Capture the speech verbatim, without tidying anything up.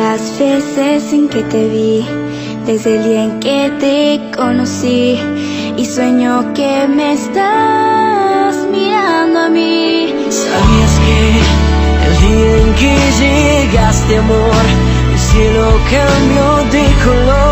las veces en que te vi, desde el día en que te conocí, y sueño que me estás mirando a mí. ¿Sabías que el día en que llegaste, amor, el cielo cambió de color?